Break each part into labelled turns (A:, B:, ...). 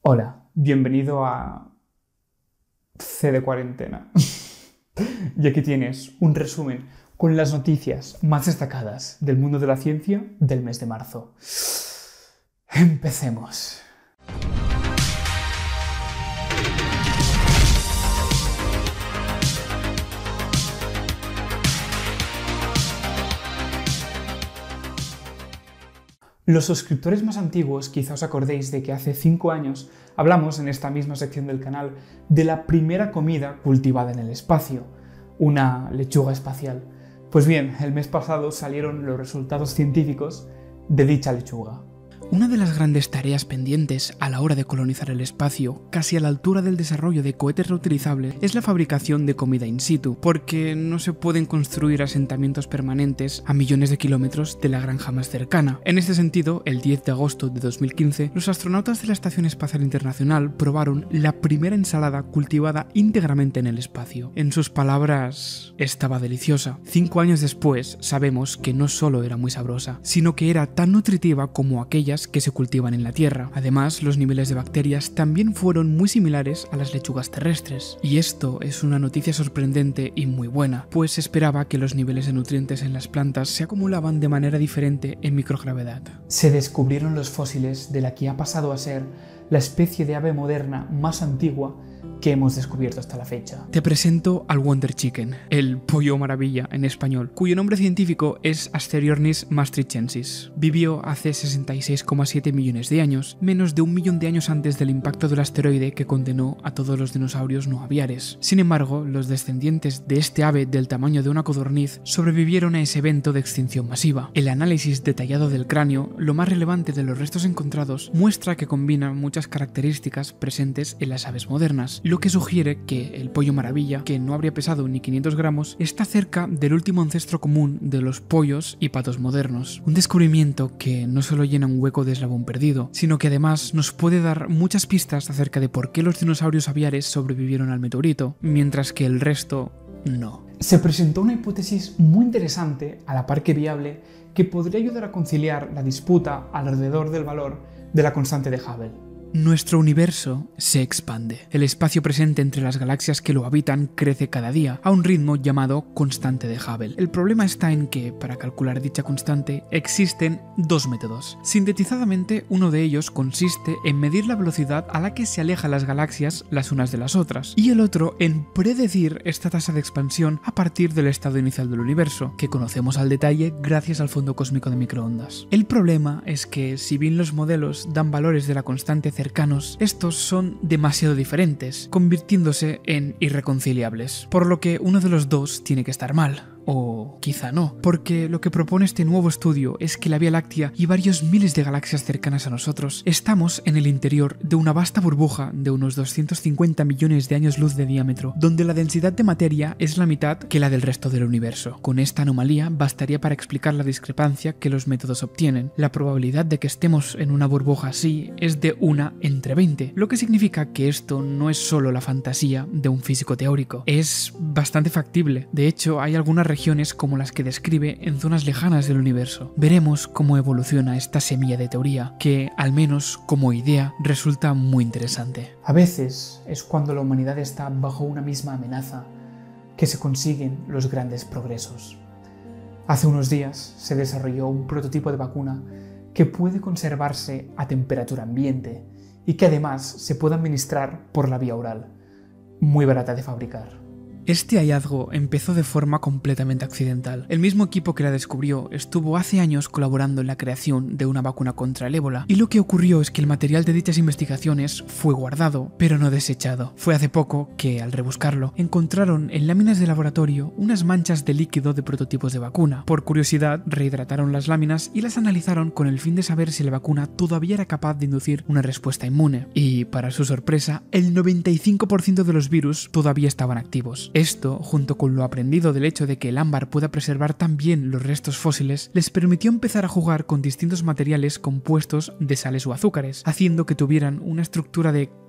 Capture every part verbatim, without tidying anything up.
A: Hola, bienvenido a C de Cuarentena. Y aquí tienes un resumen con las noticias más destacadas del mundo de la ciencia del mes de marzo. Empecemos. Los suscriptores más antiguos quizá os acordéis de que hace cinco años hablamos en esta misma sección del canal de la primera comida cultivada en el espacio, una lechuga espacial. Pues bien, el mes pasado salieron los resultados científicos de dicha lechuga.
B: Una de las grandes tareas pendientes a la hora de colonizar el espacio, casi a la altura del desarrollo de cohetes reutilizables, es la fabricación de comida in situ, porque no se pueden construir asentamientos permanentes a millones de kilómetros de la granja más cercana. En este sentido, el diez de agosto de dos mil quince, los astronautas de la Estación Espacial Internacional probaron la primera ensalada cultivada íntegramente en el espacio. En sus palabras, estaba deliciosa. Cinco años después, sabemos que no solo era muy sabrosa, sino que era tan nutritiva como aquellas que se cultivan en la Tierra. Además, los niveles de bacterias también fueron muy similares a las lechugas terrestres. Y esto es una noticia sorprendente y muy buena, pues se esperaba que los niveles de nutrientes en las plantas se acumulaban de manera diferente en microgravedad.
A: Se descubrieron los fósiles de la que ha pasado a ser la especie de ave moderna más antigua que hemos descubierto hasta la fecha.
B: Te presento al Wonder Chicken, el pollo maravilla en español, cuyo nombre científico es Asteriornis maastrichtensis. Vivió hace sesenta y seis coma siete millones de años, menos de un millón de años antes del impacto del asteroide que condenó a todos los dinosaurios no aviares. Sin embargo, los descendientes de este ave del tamaño de una codorniz sobrevivieron a ese evento de extinción masiva. El análisis detallado del cráneo, lo más relevante de los restos encontrados, muestra que combina muchas características presentes en las aves modernas, lo que sugiere que el pollo maravilla, que no habría pesado ni quinientos gramos, está cerca del último ancestro común de los pollos y patos modernos. Un descubrimiento que no solo llena un hueco de eslabón perdido, sino que además nos puede dar muchas pistas acerca de por qué los dinosaurios aviares sobrevivieron al meteorito, mientras que el resto no.
A: Se presentó una hipótesis muy interesante, a la par que viable, que podría ayudar a conciliar la disputa alrededor del valor de la constante de Hubble.
B: Nuestro universo se expande. El espacio presente entre las galaxias que lo habitan crece cada día, a un ritmo llamado constante de Hubble. El problema está en que, para calcular dicha constante, existen dos métodos. Sintetizadamente, uno de ellos consiste en medir la velocidad a la que se alejan las galaxias las unas de las otras, y el otro en predecir esta tasa de expansión a partir del estado inicial del universo, que conocemos al detalle gracias al fondo cósmico de microondas. El problema es que, si bien los modelos dan valores de la constante cercanos, estos son demasiado diferentes, convirtiéndose en irreconciliables, por lo que uno de los dos tiene que estar mal. O quizá no, porque lo que propone este nuevo estudio es que la Vía Láctea y varios miles de galaxias cercanas a nosotros estamos en el interior de una vasta burbuja de unos doscientos cincuenta millones de años luz de diámetro, donde la densidad de materia es la mitad que la del resto del universo. Con esta anomalía bastaría para explicar la discrepancia que los métodos obtienen. La probabilidad de que estemos en una burbuja así es de una entre veinte, lo que significa que esto no es solo la fantasía de un físico teórico, es bastante factible. De hecho, hay algunas regiones como las que describe en zonas lejanas del universo. Veremos cómo evoluciona esta semilla de teoría, que, al menos como idea, resulta muy interesante.
A: A veces es cuando la humanidad está bajo una misma amenaza que se consiguen los grandes progresos. Hace unos días se desarrolló un prototipo de vacuna que puede conservarse a temperatura ambiente y que además se puede administrar por la vía oral, muy barata de fabricar.
B: Este hallazgo empezó de forma completamente accidental. El mismo equipo que la descubrió estuvo hace años colaborando en la creación de una vacuna contra el ébola, y lo que ocurrió es que el material de dichas investigaciones fue guardado, pero no desechado. Fue hace poco que, al rebuscarlo, encontraron en láminas de laboratorio unas manchas de líquido de prototipos de vacuna. Por curiosidad, rehidrataron las láminas y las analizaron con el fin de saber si la vacuna todavía era capaz de inducir una respuesta inmune. Y, para su sorpresa, el noventa y cinco por ciento de los virus todavía estaban activos. Esto, junto con lo aprendido del hecho de que el ámbar pueda preservar tan bien los restos fósiles, les permitió empezar a jugar con distintos materiales compuestos de sales o azúcares, haciendo que tuvieran una estructura de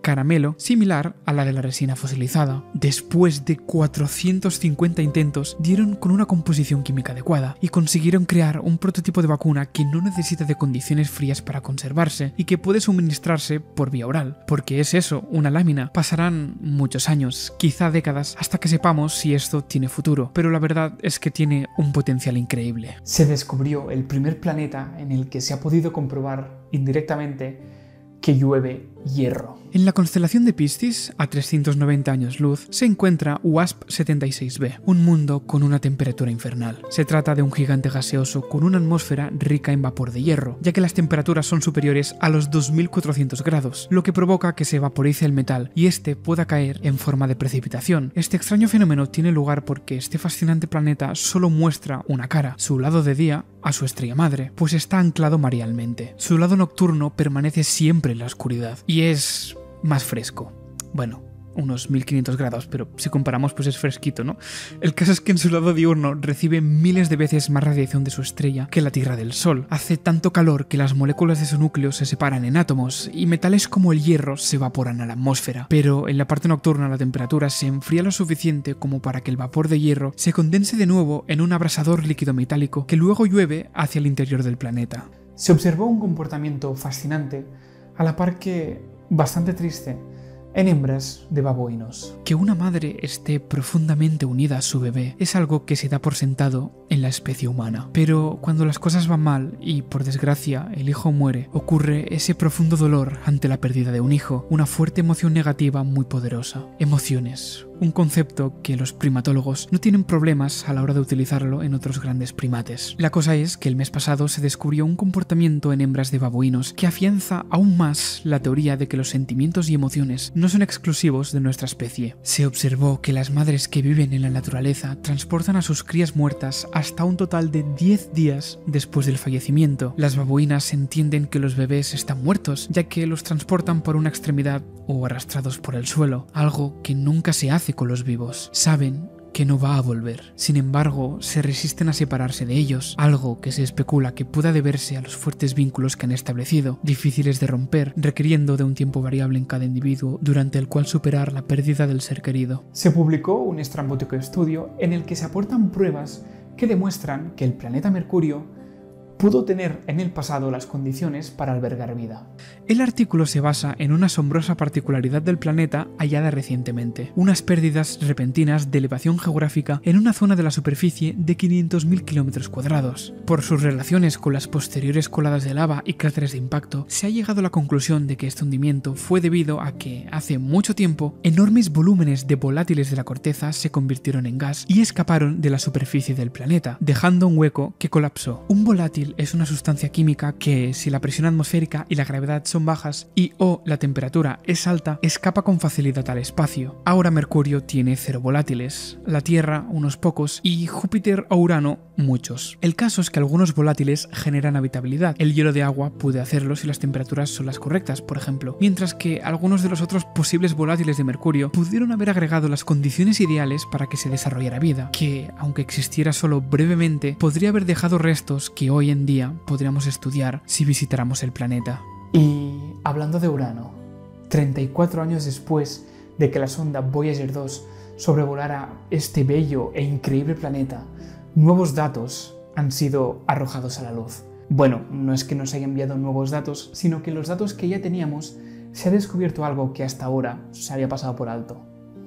B: caramelo similar a la de la resina fosilizada. Después de cuatrocientos cincuenta intentos, dieron con una composición química adecuada y consiguieron crear un prototipo de vacuna que no necesita de condiciones frías para conservarse y que puede suministrarse por vía oral, porque es eso, una lámina. Pasarán muchos años, quizá décadas, hasta que sepamos si esto tiene futuro, pero la verdad es que tiene un potencial increíble.
A: Se descubrió el primer planeta en el que se ha podido comprobar indirectamente que llueve hierro.
B: En la constelación de Piscis, a trescientos noventa años luz, se encuentra WASP setenta y seis b, un mundo con una temperatura infernal. Se trata de un gigante gaseoso con una atmósfera rica en vapor de hierro, ya que las temperaturas son superiores a los dos mil cuatrocientos grados, lo que provoca que se vaporice el metal y este pueda caer en forma de precipitación. Este extraño fenómeno tiene lugar porque este fascinante planeta solo muestra una cara, su lado de día a su estrella madre, pues está anclado marealmente. Su lado nocturno permanece siempre en la oscuridad y es más fresco. Bueno, unos mil quinientos grados, pero si comparamos pues es fresquito, ¿no? El caso es que en su lado diurno recibe miles de veces más radiación de su estrella que la Tierra del Sol. Hace tanto calor que las moléculas de su núcleo se separan en átomos y metales como el hierro se evaporan a la atmósfera. Pero en la parte nocturna la temperatura se enfría lo suficiente como para que el vapor de hierro se condense de nuevo en un abrasador líquido metálico que luego llueve hacia el interior del planeta.
A: Se observó un comportamiento fascinante, a la par que bastante triste, en hembras de babuinos.
B: Que una madre esté profundamente unida a su bebé es algo que se da por sentado en la especie humana. Pero cuando las cosas van mal y, por desgracia, el hijo muere, ocurre ese profundo dolor ante la pérdida de un hijo, una fuerte emoción negativa muy poderosa. Emociones, un concepto que los primatólogos no tienen problemas a la hora de utilizarlo en otros grandes primates. La cosa es que el mes pasado se descubrió un comportamiento en hembras de babuinos que afianza aún más la teoría de que los sentimientos y emociones no son exclusivos de nuestra especie. Se observó que las madres que viven en la naturaleza transportan a sus crías muertas hasta un total de diez días después del fallecimiento. Las babuinas entienden que los bebés están muertos, ya que los transportan por una extremidad o arrastrados por el suelo, algo que nunca se hace con los vivos. Saben que no va a volver. Sin embargo, se resisten a separarse de ellos, algo que se especula que pueda deberse a los fuertes vínculos que han establecido, difíciles de romper, requiriendo de un tiempo variable en cada individuo, durante el cual superar la pérdida del ser querido.
A: Se publicó un estrambótico estudio en el que se aportan pruebas que demuestran que el planeta Mercurio pudo tener en el pasado las condiciones para albergar vida.
B: El artículo se basa en una asombrosa particularidad del planeta hallada recientemente, unas pérdidas repentinas de elevación geográfica en una zona de la superficie de quinientos mil kilómetros cuadrados. Por sus relaciones con las posteriores coladas de lava y cráteres de impacto, se ha llegado a la conclusión de que este hundimiento fue debido a que, hace mucho tiempo, enormes volúmenes de volátiles de la corteza se convirtieron en gas y escaparon de la superficie del planeta, dejando un hueco que colapsó. Un volátil es una sustancia química que, si la presión atmosférica y la gravedad son bajas y o la temperatura es alta, escapa con facilidad al espacio. Ahora Mercurio tiene cero volátiles, la Tierra unos pocos y Júpiter o Urano muchos. El caso es que algunos volátiles generan habitabilidad. El hielo de agua puede hacerlo si las temperaturas son las correctas, por ejemplo, mientras que algunos de los otros posibles volátiles de Mercurio pudieron haber agregado las condiciones ideales para que se desarrollara vida, que, aunque existiera solo brevemente, podría haber dejado restos que hoy en día podríamos estudiar si visitáramos el planeta.
A: Y hablando de Urano, treinta y cuatro años después de que la sonda Voyager dos sobrevolara este bello e increíble planeta, nuevos datos han sido arrojados a la luz. Bueno, no es que nos haya enviado nuevos datos, sino que los datos que ya teníamos se ha descubierto algo que hasta ahora se había pasado por alto: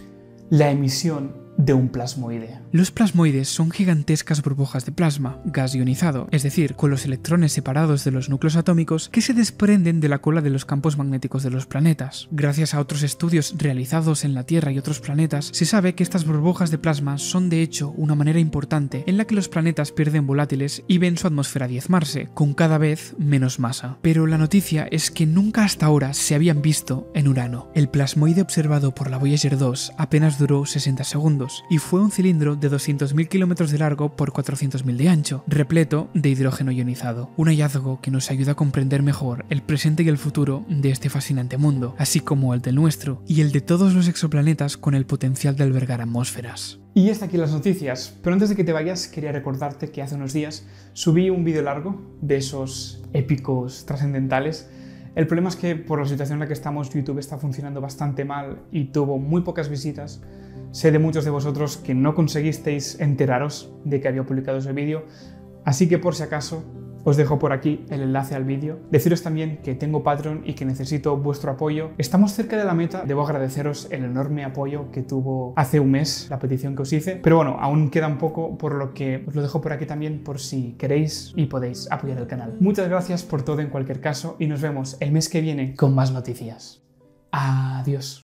A: la emisión de un plasmoide.
B: Los plasmoides son gigantescas burbujas de plasma, gas ionizado, es decir, con los electrones separados de los núcleos atómicos que se desprenden de la cola de los campos magnéticos de los planetas. Gracias a otros estudios realizados en la Tierra y otros planetas, se sabe que estas burbujas de plasma son de hecho una manera importante en la que los planetas pierden volátiles y ven su atmósfera diezmarse, con cada vez menos masa. Pero la noticia es que nunca hasta ahora se habían visto en Urano. El plasmoide observado por la Voyager dos apenas duró sesenta segundos y fue un cilindro de doscientos mil kilómetros de largo por cuatrocientos mil de ancho, repleto de hidrógeno ionizado. Un hallazgo que nos ayuda a comprender mejor el presente y el futuro de este fascinante mundo, así como el del nuestro y el de todos los exoplanetas con el potencial de albergar atmósferas.
A: Y hasta aquí las noticias, pero antes de que te vayas quería recordarte que hace unos días subí un vídeo largo de esos épicos trascendentales El problema es que por la situación en la que estamos, YouTube está funcionando bastante mal y tuvo muy pocas visitas. Sé de muchos de vosotros que no conseguisteis enteraros de que había publicado ese vídeo, así que por si acaso os dejo por aquí el enlace al vídeo. Deciros también que tengo Patreon y que necesito vuestro apoyo. Estamos cerca de la meta, debo agradeceros el enorme apoyo que tuvo hace un mes la petición que os hice, pero bueno, aún queda un poco, por lo que os lo dejo por aquí también por si queréis y podéis apoyar el canal. Muchas gracias por todo en cualquier caso y nos vemos el mes que viene con más noticias. Adiós.